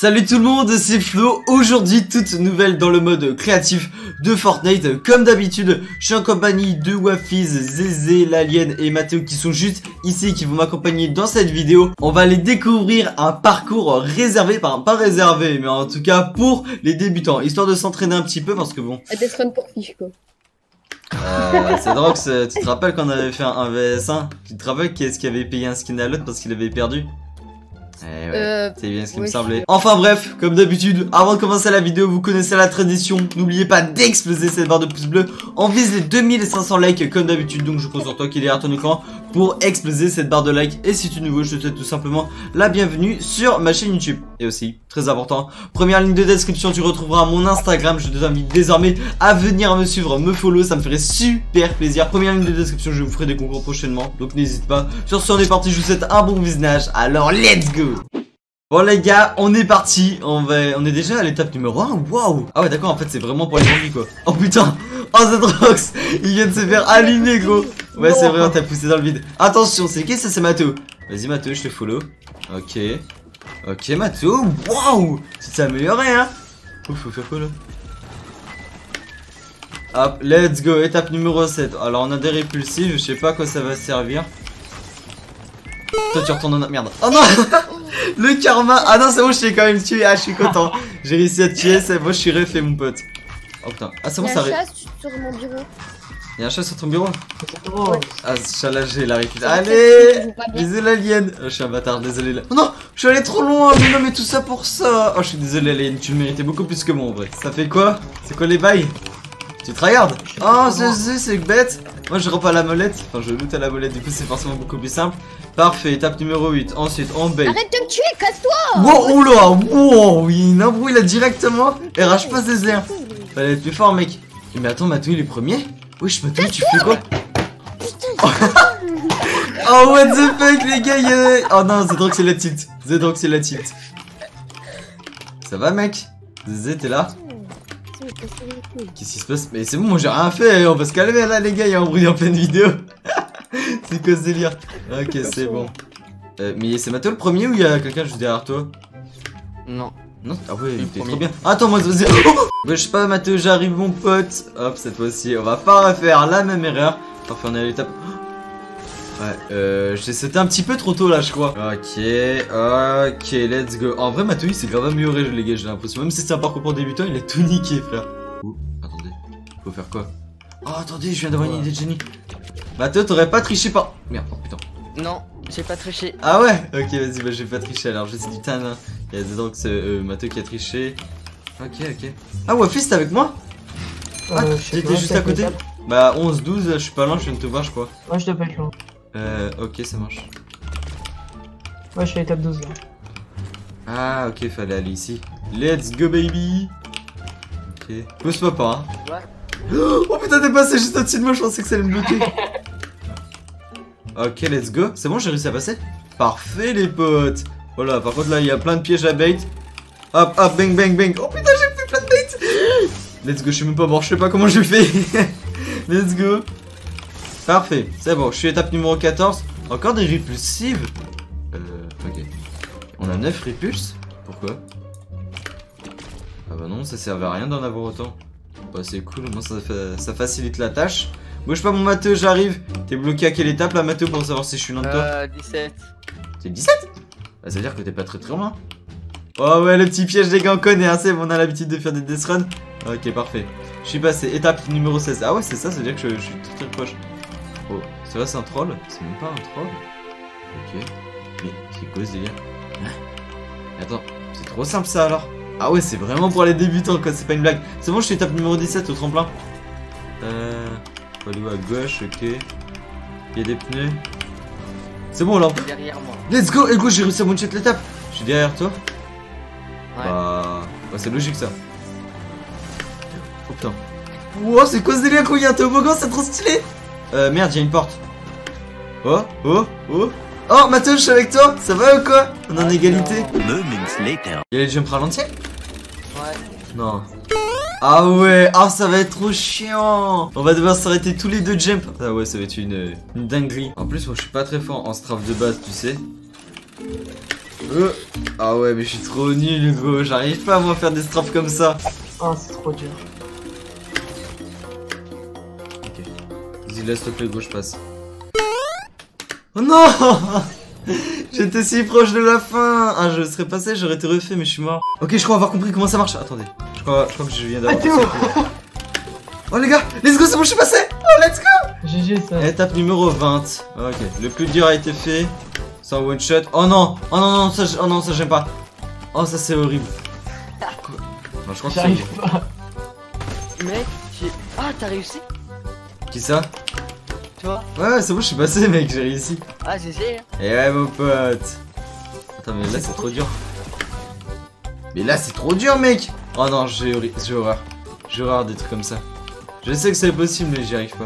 Salut tout le monde, c'est Flo. Aujourd'hui, toute nouvelle dans le mode créatif de Fortnite. Comme d'habitude, je suis en compagnie de Wafiz, Zézé, l'Alien et Mathéo qui sont juste ici, qui vont m'accompagner dans cette vidéo. On va aller découvrir un parcours réservé, enfin pas réservé, mais en tout cas pour les débutants, histoire de s'entraîner un petit peu parce que bon... Death Run pour fiche quoi. C'est drôle, tu te rappelles quand on avait fait un VS1? Tu te rappelles qui est-ce qui avait payé un skin à l'autre parce qu'il avait perdu? Eh ouais, c'est bien ce qui me semblait. Enfin bref, comme d'habitude, avant de commencer la vidéo, vous connaissez la tradition. N'oubliez pas d'exploser cette barre de pouce bleu. On vise les 2500 likes comme d'habitude. Donc je compte sur toi qui est derrière ton écran pour exploser cette barre de likes. Et si tu es nouveau, je te souhaite tout simplement la bienvenue sur ma chaîne YouTube. Et aussi, très important, première ligne de description, tu retrouveras mon Instagram. Je t'invite désormais à venir me suivre, me follow, ça me ferait super plaisir. Première ligne de description, je vous ferai des concours prochainement. Donc n'hésite pas. Sur ce, on est parti, je vous souhaite un bon visionnage. Alors let's go! Bon les gars, on est parti, on est déjà à l'étape numéro 1, waouh. Ah ouais d'accord, en fait c'est vraiment pour les zombies quoi. Oh putain, oh Zedrox, il vient de se faire allumer gros. Ouais c'est vrai, on t'a poussé dans le vide. Attention, c'est qui ça? C'est Mathéo. Vas-y Mathéo, je te follow. Ok. Ok Mathéo, waouh. Tu t'es amélioré hein. Ouf, faut faire quoi là? Hop, let's go, étape numéro 7. Alors on a des répulsifs, je sais pas à quoi ça va servir. Toi tu retournes dans... Merde. Oh non. Le karma. Ah non c'est bon, je t'ai quand même tué. Ah je suis content. J'ai réussi à te tuer, c'est bon, je suis refait mon pote. Oh putain. Ah c'est bon, ça arrive. Sur mon bureau. Y'a un chat sur ton bureau? Ouais. Ah ce chat là j'ai la récupère. Allez. Bisous l'alien. Oh, je suis un bâtard, désolé là. Oh non, je suis allé trop loin. Mais non mais tout ça pour ça. Oh je suis désolé l'alien, tu le méritais beaucoup plus que moi en vrai. Ça fait quoi? C'est quoi les bails? Tu tryhardes? Oh c'est bête. Moi je rampe à la molette. Enfin je loot à la molette, du coup c'est forcément beaucoup plus simple. Parfait, étape numéro 8. Ensuite on bait. Arrête de me tuer, casse-toi. Wow, oula, wow, il embrouille là directement. RH pas des airs. Fallait être plus fort mec. Mais attends, Mathieu il est premier? Wesh Mathieu tu fais quoi? Oh what the fuck les gars Oh non, Zedrox c'est la tilt. Zedrox c'est la tilt. Ça va mec? Zé t'es là? Qu'est-ce qui se passe? Mais c'est bon, moi j'ai rien fait, on va se calmer là les gars, il y a un bruit en pleine vidéo. C'est quoi ce délire? Ok c'est bon. Mais c'est Mathieu le premier ou il y a quelqu'un juste derrière toi? Non. Non? Ah ouais, il était trop bien. Attends moi vas-y. Oh ouais, je sais pas Mathieu, j'arrive mon pote. Hop, cette fois-ci, on va pas refaire la même erreur. Parfait, on est à l'étape. Ouais, c'était un petit peu trop tôt là je crois. Ok, let's go. En vrai Mathieu il s'est grave amélioré les gars, j'ai l'impression. Même si c'est un parcours pour débutant, il a tout niqué frère. Oh, attendez, faut faire quoi? Oh attendez, je viens d'avoir une idée de génie. Mathieu t'aurais pas triché par... Merde, oh putain. Non, j'ai pas triché. Ah ouais? Ok vas-y, bah je vais pas tricher alors, je sais du tan hein. Il y a Zedrox, Mathieu qui a triché. Ok. Ah ouais, fils t'es avec moi? Ah, t'étais juste à côté? Bah 11-12, je suis pas loin, je viens de te voir je crois. Moi je t'appelle Flo. Ok ça marche. Moi je suis à l'étape 12 là. Ah ok, fallait aller ici. Let's go baby. Ok. Pousse-moi pas hein. Oh putain t'es passé juste au-dessus de moi, je pensais que ça allait me bloquer. Ok let's go. C'est bon, j'ai réussi à passer. Parfait les potes. Voilà, par contre là il y a plein de pièges à bait. Hop hop bang bang bang. Oh putain j'ai fait plein de bait. Let's go, je suis même pas mort, je sais pas comment je fais. Let's go. Parfait, c'est bon, je suis étape numéro 14. Encore des répulsives. Ok. On a 9 répulses. Pourquoi? Ah bah non, ça servait à rien d'en avoir autant. Bah c'est cool, au moins ça facilite la tâche. Bouge pas mon Mathieu, j'arrive. T'es bloqué à quelle étape là Mathieu pour savoir si je suis loin de toi? 17. C'est 17? Bah ça veut dire que t'es pas très loin. Oh ouais, le petit piège les gars on connaît hein, c'est bon, on a l'habitude de faire des death runs. Ok parfait. Je suis passé, étape numéro 16. Ah ouais c'est ça, ça veut dire que je suis très proche. Oh, c'est vrai c'est un troll? C'est même pas un troll. Ok. Mais c'est quoi ce délire? Attends, c'est trop simple ça alors. Ah ouais c'est vraiment pour les débutants quoi, c'est pas une blague. C'est bon, je suis étape numéro 17 au tremplin. Faut aller où à gauche, ok. Il y a des pneus. C'est bon là. Derrière moi. Let's go. Et go, j'ai réussi à one-shot l'étape. Je suis derrière toi. Ouais. Bah c'est logique ça. Oh putain. Wow, c'est quoi ce délire quand il y a un toboggan, c'est trop stylé. Merde, il y a une porte. Oh. Oh Mathieu, je suis avec toi. Ça va ou quoi? On est en égalité. Il y a les jumps ralentis? Ouais. Non. Ah ouais, ah ça va être trop chiant. On va devoir s'arrêter tous les deux jump. Ah ouais, ça va être une dinguerie. En plus, moi je suis pas très fort en strafe de base, tu sais. Ah ouais, mais je suis trop nul, gros. J'arrive pas à moi faire des strafes comme ça. Oh, c'est trop dur. Ok. Vas-y, laisse le gros, je passe. Oh non. J'étais si proche de la fin. Ah, je serais passé, j'aurais été refait, mais je suis mort. Ok, je crois avoir compris comment ça marche. Attendez. Je crois que je viens d'avoir. Oh les gars, let's go, c'est bon, je suis passé. Oh, let's go. GG ça. Étape numéro 20. Ok, le plus dur a été fait. Sans one shot. Oh non, oh non, non, ça j'aime pas. Oh, ça c'est horrible. Quoi? Non, je crois que c'est J'arrive horrible. pas. Mec, ah, t'as réussi? Qui ça? Tu vois? Ouais, c'est bon, je suis passé, mec, j'ai réussi. Ah, GG. Et ouais, mon pote. Attends, mais là c'est trop dur. Mais là c'est trop dur, mec. Oh non, j'ai horreur. J'ai horreur des trucs comme ça. Je sais que c'est possible, mais j'y arrive pas.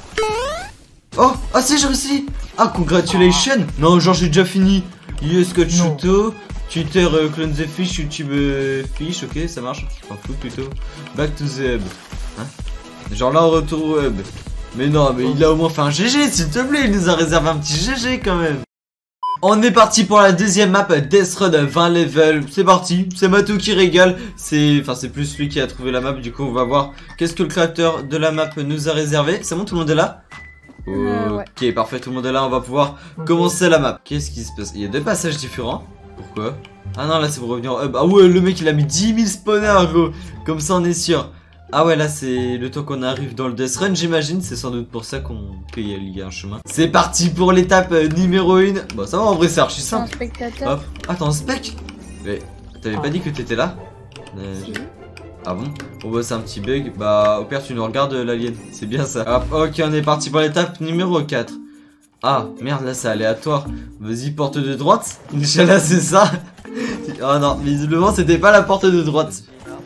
Oh, ah si, j'ai réussi. Ah, congratulations. Non, genre j'ai déjà fini. Yes, Coach Shuto. Twitter, Clone the Fish, YouTube Fish, ok, ça marche. Je m'en fous plutôt. Back to the hub. Hein? Genre là, on retourne au hub. Mais non, mais il a au moins fait un GG, s'il te plaît. Il nous a réservé un petit GG quand même. On est parti pour la deuxième map, Death Run 20 level. C'est parti, c'est Matou qui régale. C'est plus lui qui a trouvé la map. Du coup, on va voir qu'est-ce que le créateur de la map nous a réservé. C'est bon, tout le monde est là? Ouais. Ok, parfait, tout le monde est là. On va pouvoir commencer la map. Qu'est-ce qui se passe? Il y a deux passages différents. Pourquoi? Ah non, là c'est pour revenir au hub. Ah ouais, le mec il a mis 10 000 spawners, gros. Comme ça, on est sûr. Ah ouais, là c'est le temps qu'on arrive dans le Death Run, j'imagine. C'est sans doute pour ça qu'il y a un chemin. C'est parti pour l'étape numéro 1. Bon, ça va, en vrai, c'est archi simple. Un spectateur. Hop. Attends, spec. Mais t'avais pas dit que t'étais là? Si. Ah bon? Bon bah c'est un petit bug. Bah au pire tu nous regardes l'alien. C'est bien ça. Hop, ok, on est parti pour l'étape numéro 4. Ah merde, là c'est aléatoire. Vas-y, porte de droite. Inch'Allah, c'est ça. Oh non, visiblement c'était pas la porte de droite.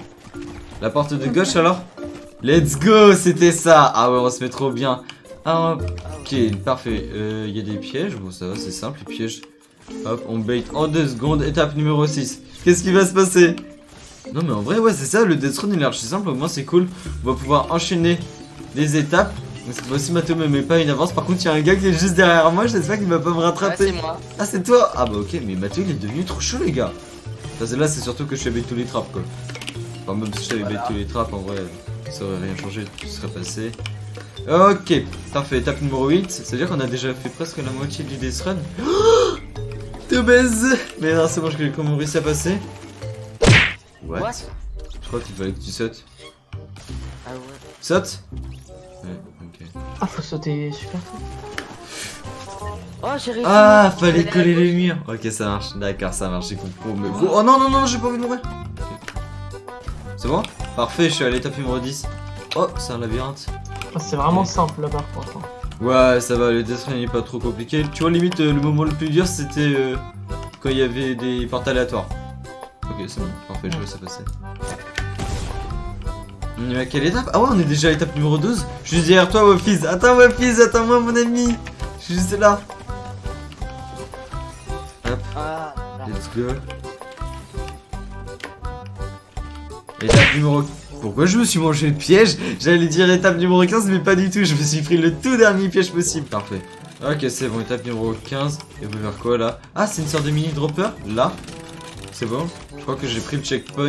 La porte de gauche alors? Let's go, c'était ça. Ah ouais, on se met trop bien. Ah, ok, parfait. Il y a des pièges. Bon, ça va, c'est simple, les pièges. Hop, on bait en 2 secondes. Étape numéro 6. Qu'est-ce qui va se passer? Non, mais en vrai, ouais, c'est ça. Le Death Run, il est archi simple. Au moins, c'est cool. On va pouvoir enchaîner les étapes. Cette fois-ci, Mathéo me met pas une avance. Par contre, il y a un gars qui est juste derrière moi. J'espère qu'il va pas me rattraper. Ouais, c'est moi. Ah, c'est toi? Ah, bah, ok, mais Mathéo, il est devenu trop chaud, les gars. Là, c'est surtout que je savais tous les trappes, quoi. Enfin, même si je savais tous les trappes, en vrai, ça aurait rien changé. Tout serait passé. Ok, parfait. Étape numéro 8. C'est-à-dire qu'on a déjà fait presque la moitié du Death Run. Oh, te baise. Mais non, c'est bon, je connais comment on réussit à passer. What? Je crois qu'il fallait que tu sautes. Ah ouais. Saute? Ouais, ok. Ah, faut sauter super tôt. Oh, j'ai réussi. Ah, fallait coller les murs. Ok, ça marche. D'accord, ça marche, j'ai compris. Mais... Oh non, non, non, j'ai pas envie de mourir. C'est bon? Parfait, je suis à l'étape numéro 10. Oh, c'est un labyrinthe. Oh, c'est vraiment simple là par contre. Ouais, ça va, le Death Run n'est pas trop compliqué. Tu vois, limite, le moment le plus dur, c'était quand il y avait des portes aléatoires. Ok, c'est bon, parfait, je vais ça passer. On est à quelle étape? Ah ouais, on est déjà à l'étape numéro 12. Je suis derrière toi, Woffiz. Attends, Woffiz, attends-moi, mon ami. Je suis juste là. Hop, Ah, let's go. Étape numéro... Pourquoi je me suis mangé le piège? J'allais dire étape numéro 15, mais pas du tout. Je me suis pris le tout dernier piège possible. Parfait. Ok, c'est bon, étape numéro 15. Et vous vers quoi là? Ah, c'est une sorte de mini dropper. Là. C'est bon. Je crois que j'ai pris le checkpoint.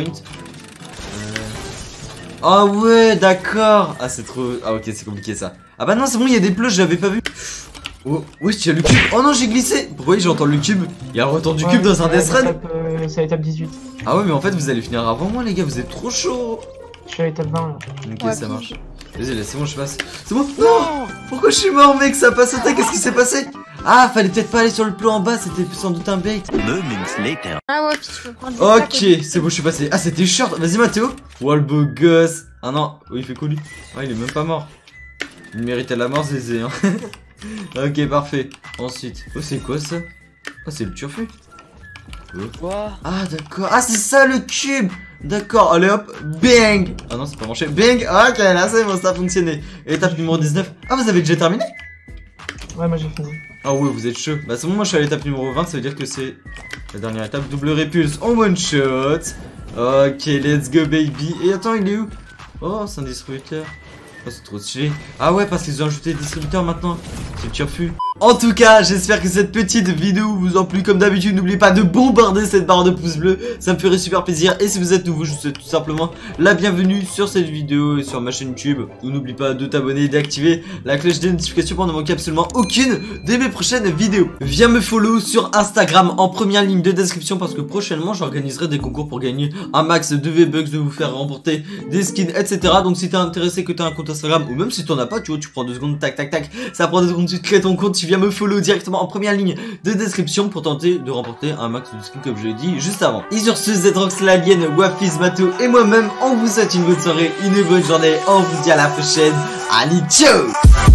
Ah ouais, d'accord. Ah, c'est trop... Ah ok, c'est compliqué ça. Ah bah non, c'est bon, il y a des bleus, je l'avais pas vu. Oh, oui, il y a le cube. Oh non, j'ai glissé. Pourquoi j'entends le cube? Il y a le retour du cube dans un Death Run. C'est à l'étape 18. Ah ouais, mais en fait, vous allez finir avant moi, les gars. Vous êtes trop chaud. Je suis à l'étape 20 là. Ok, Ouais, ça puis- marche. Vas-y, laissez-moi, je passe. C'est bon? Non! Pourquoi je suis mort, mec? Ça a pas sauté, qu'est-ce qui s'est passé? Ah, fallait peut-être pas aller sur le plan en bas, c'était sans doute un bait. Ah ouais, puis je peux prendre des Ok, c'est bon, je suis passé. Ah, c'était short. Vas-y, Mathéo. Oh, le beau gosse. Ah non, oh, il fait quoi lui? Ah, il est même pas mort. Il méritait la mort, Zézé, hein. Ok, parfait. Ensuite, oh, c'est quoi ça? Ah, c'est le turfu. quoi? Ah, d'accord. Ah, c'est ça le cube. D'accord, allez hop, bang. Ah non, c'est pas marché. Bang. Ok, là c'est bon, ça a fonctionné. Étape numéro 19. Ah, vous avez déjà terminé? Ouais, moi j'ai fini. Ah ouais, vous êtes chaud. Bah c'est bon, moi je suis à l'étape numéro 20, ça veut dire que c'est la dernière étape. Double répulse en one shot. Ok, let's go baby. Et attends, il est où? Oh, c'est un distributeur. Oh, c'est trop stylé. Ah ouais, parce qu'ils ont ajouté des distributeurs maintenant. C'est le turfu. En tout cas, j'espère que cette petite vidéo vous a plu. Comme d'habitude, n'oubliez pas de bombarder cette barre de pouces bleus, ça me ferait super plaisir. Et si vous êtes nouveau, je vous souhaite tout simplement la bienvenue sur cette vidéo et sur ma chaîne YouTube. N'oublie pas de t'abonner et d'activer la cloche des notifications pour ne manquer absolument aucune de mes prochaines vidéos. Viens me follow sur Instagram en première ligne de description, parce que prochainement j'organiserai des concours pour gagner un max de V-Bucks, de vous faire remporter des skins, etc. Donc si t'es intéressé, que t'as un compte Instagram, ou même si t'en as pas, tu vois, tu prends 2 secondes, tac tac tac, ça prend 2 secondes, tu crées ton compte, tu viens me follow directement en première ligne de description pour tenter de remporter un max de skins comme je l'ai dit juste avant. Et sur ce, Zedrox, l'alien, Wafiz, Mato et moi-même, on vous souhaite une bonne soirée, une bonne journée, on vous dit à la prochaine, allez ciao.